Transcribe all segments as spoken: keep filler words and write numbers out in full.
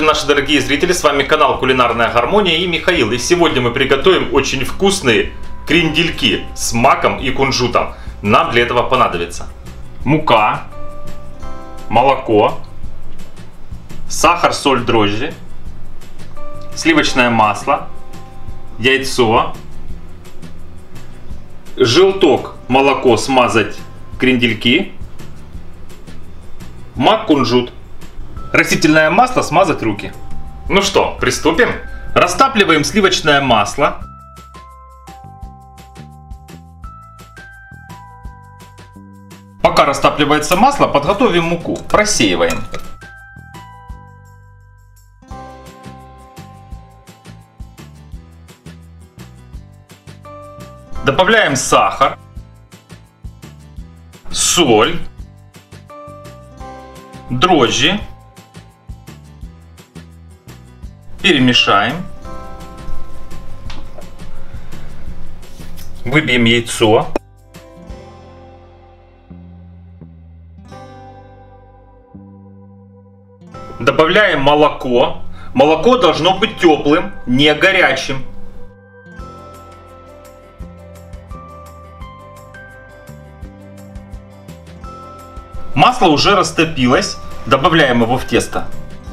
Здравствуйте, наши дорогие зрители, с вами канал Кулинарная Гармония и Михаил. И сегодня мы приготовим очень вкусные крендельки с маком и кунжутом. Нам для этого понадобится мука, молоко, сахар, соль, дрожжи, сливочное масло, яйцо, желток, молоко смазать крендельки, мак, кунжут. Растительное масло смазать руки. Ну что, приступим? Растапливаем сливочное масло. Пока растапливается масло, подготовим муку. Просеиваем. Добавляем сахар, соль, дрожжи. Перемешаем. Выбьем яйцо. Добавляем молоко. Молоко должно быть теплым, не горячим. Масло уже растопилось. Добавляем его в тесто.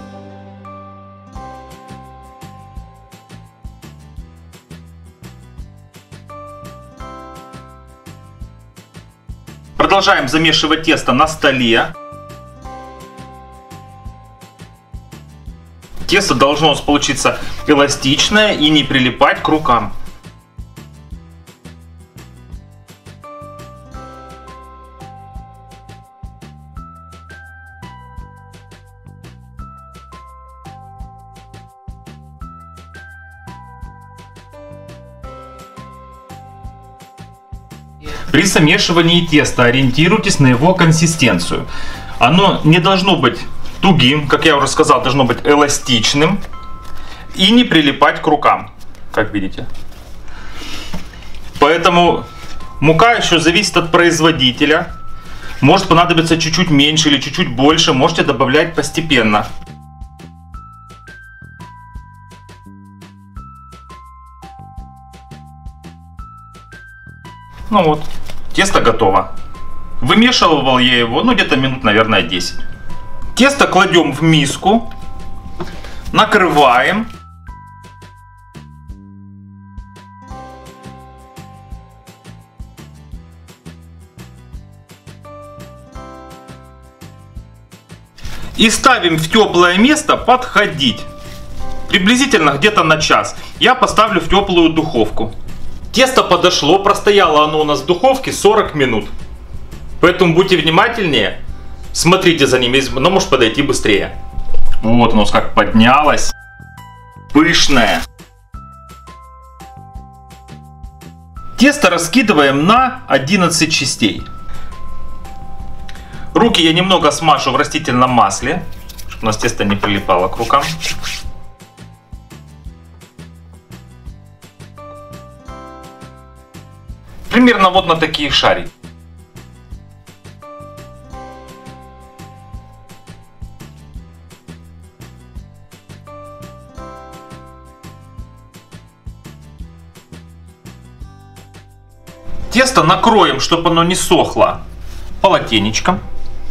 Продолжаем замешивать тесто на столе. Тесто должно у нас получиться эластичное и не прилипать к рукам. При замешивании теста ориентируйтесь на его консистенцию. Оно не должно быть тугим, как я уже сказал, должно быть эластичным и не прилипать к рукам, как видите. Поэтому мука еще зависит от производителя. Может понадобиться чуть-чуть меньше или чуть-чуть больше, можете добавлять постепенно. Ну вот, тесто готово. Вымешивал я его, ну где-то минут, наверное, десять. Тесто кладем в миску, накрываем. И ставим в теплое место подходить. Приблизительно где-то на час. Я поставлю в теплую духовку. Тесто подошло, простояло оно у нас в духовке сорок минут. Поэтому будьте внимательнее, смотрите за ним, оно может подойти быстрее. Вот оно как поднялось. Пышное. Тесто раскидываем на одиннадцать частей. Руки я немного смажу в растительном масле, чтобы у нас тесто не прилипало к рукам. Примерно вот на такие шарики. Тесто накроем, чтобы оно не сохло, полотенечком.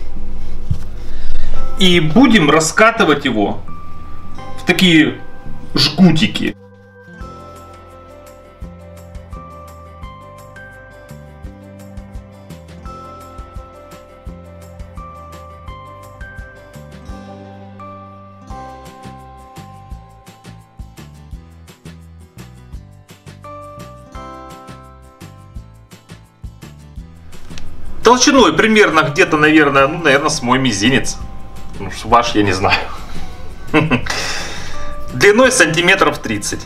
И будем раскатывать его в такие жгутики. Толщиной примерно где-то, наверное, ну, наверное, с мой мизинец. Ну, ваш я не знаю. Длиной сантиметров тридцать.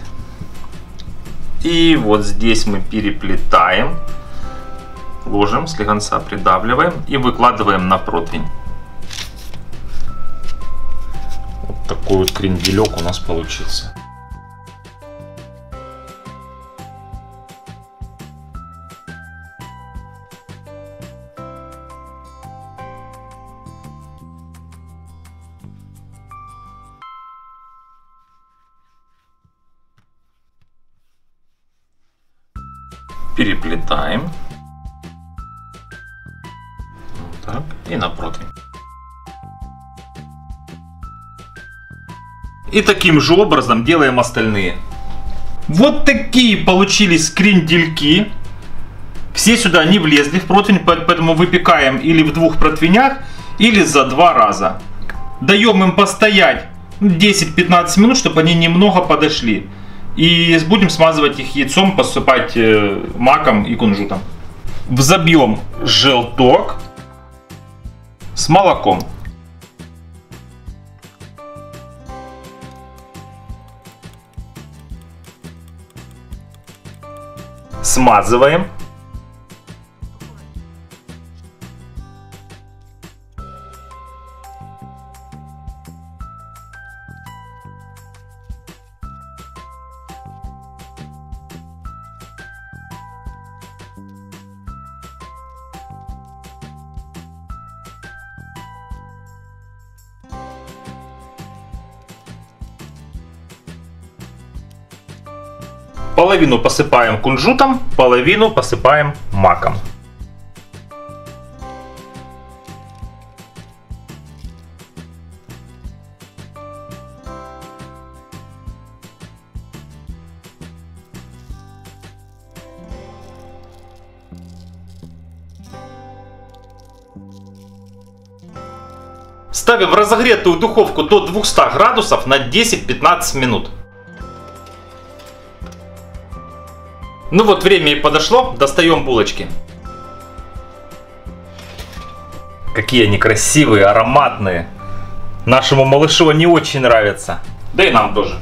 И вот здесь мы переплетаем. Ложим, слегонца придавливаем и выкладываем на противень. Вот такой вот кренделек у нас получился. Переплетаем. Вот так. И на противень. И таким же образом делаем остальные. Вот такие получились крендельки. Все сюда не влезли в противень, поэтому выпекаем или в двух противнях, или за два раза. Даем им постоять десять-пятнадцать минут, чтобы они немного подошли. И будем смазывать их яйцом, посыпать маком и кунжутом. Взобьем желток с молоком. Смазываем. Половину посыпаем кунжутом, половину посыпаем маком. Ставим в разогретую духовку до двухсот градусов на десять-пятнадцать минут. Ну вот, время и подошло, достаем булочки. Какие они красивые, ароматные. Нашему малышу они очень нравятся. Да и нам тоже.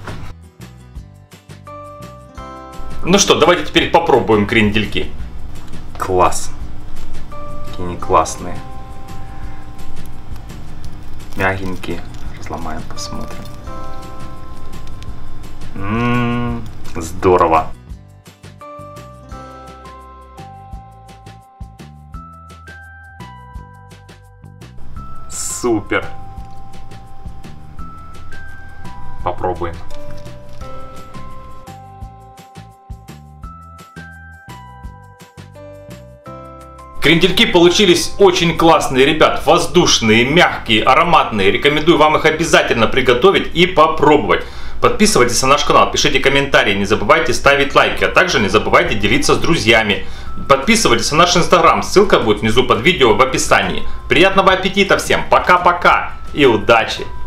Ну что, давайте теперь попробуем крендельки. Класс. Какие они классные. Мягенькие. Разломаем, посмотрим. М-м-м, здорово. Супер. Попробуем. Крендельки получились очень классные, ребят. Воздушные, мягкие, ароматные. Рекомендую вам их обязательно приготовить и попробовать. Подписывайтесь на наш канал, пишите комментарии, не забывайте ставить лайки, а также не забывайте делиться с друзьями. Подписывайтесь на наш инстаграм, ссылка будет внизу под видео в описании. Приятного аппетита всем, пока-пока и удачи!